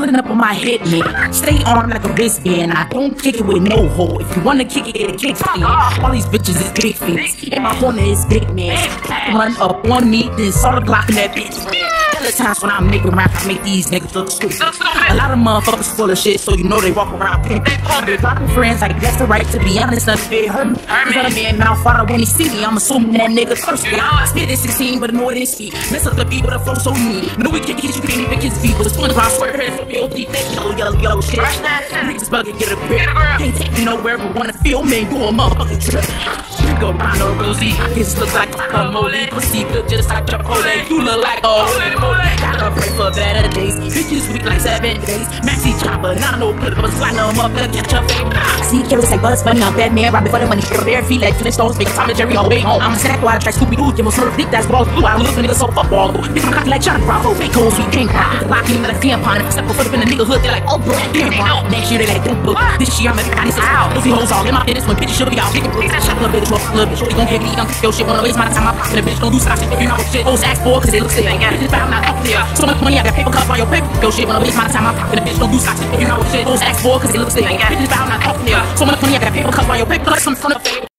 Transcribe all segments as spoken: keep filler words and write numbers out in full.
putting up on my head, man. Stay armed like a wristband. I don't kick it with no hoe. If you wanna kick it, get a kick stand. All these bitches is big fiends. And my corner is big man. Run up on me, then start blocking that bitch. Hella times when I make a rap, I make these niggas look stupid. A lot of motherfuckers full of shit, so you know they walk around pimp. A lot of friends like that's the right to be honest. Nothing they hurt me. Cause other man mouth father when he see me, I'm assuming that nigga thirsty. I spit at sixteen, but more than speed. Mess up the beat with a flow so mean. No we can get you, can't even kiss feet. With a SpongeBob square head from your deep, that yellow, yellow, yellow shit. Niggas bugging, get a grip. Can't take me nowhere, but wanna feel me, you a motherfucking trip. We go round or rosy, this look like a moldy. Pussy look just like Chipotle. You look like a holy moly. Gotta pray for better days. Bitches weak like seven days. Maxi chopper, not no clip, but slide them up and catch a fake. See carrots like Buzz Bunny, I'm bad man, robbing for the money. Straight bare feet like Flintstones, make a Tom and Jerry all way home. I'm a snack while I try Scooby-Doo, give 'em smurf dick, that's balls blue. I don't look for niggas so fuck ball. Bitch, I'm cocky like Johnny Bravo. Fake hoes, we can't cry. Lock in like a tampon. Except for foot up in the nigga hood, they're like, oh, bro, damn, bro. Next year they like, don't book. This year I'm a guy, this is out. Pussy hoes all in my business when bitches should be out. Kicking bricks, I shot a little bitch, a little bitch. Shorty gon' get me, I'm kick your shit. Wanna waste my time, I'm poppin' a bitch. Don't do stop shit, you know shit. Hoes ask for, cause they look sick. Bitches found out up there. So much money, I got paper cups on your paper. Yo shit, wanna waste my time, I'm poppin' a bitch. Don't do stop shit, you know shit. Hoes ask for, cause they look sick. Bitches found out up there. So much money, I got paper cups on your paper. Like some son of a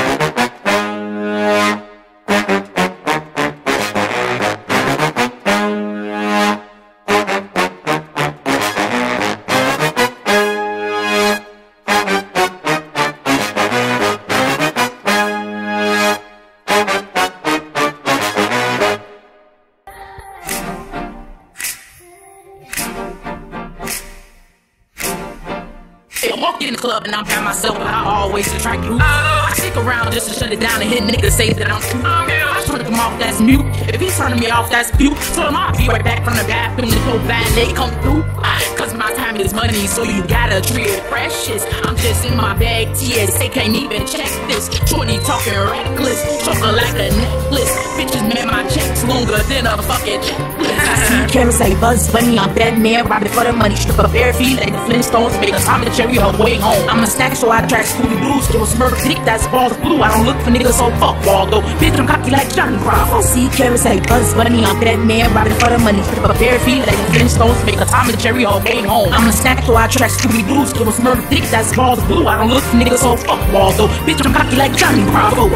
I'm walking in the club and I'm by myself, but I always attract you. I stick around just to shut it down and hit niggas say that I'm cute. I turn them off, that's mute. If he's turning me off, that's cute. So I'll be right back from the bathroom and so bad they come through. Cause my time is money, so you gotta treat it precious. I'm just in my bag, T S A can't even check this. Shorty talking reckless, choker like a necklace. Bitches, man, my check's longer than a fucking checklist. I see carrots like Buzz Bunny, I'm bad man, robbing for the money. Strip up bare feet like the Flintstones, make a Tom and Jerry all the way home. I'm a snack, so I track Scooby-Doo. Give a smurf dick, that's balls blue. I don't look for niggas, so fuck Waldo. Bitch, I'm cocky like Johnny Bravo. See carrots like Buzz Bunny, I'm bad man, robbing for the money. Strip up bare feet like the Flintstones, make a Tom and Jerry all the way home. I'm a snack, so I track Scooby-Doo. Give a smurf dick, that's balls blue. I don't look for niggas, so fuck Waldo. Bitch, I'm cocky like Johnny Bravo.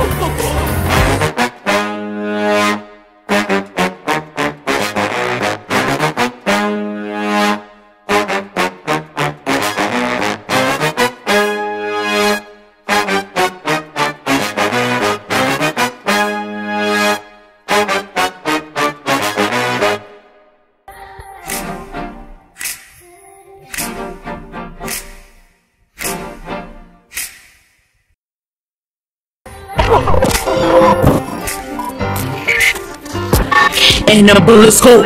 And the bullets go.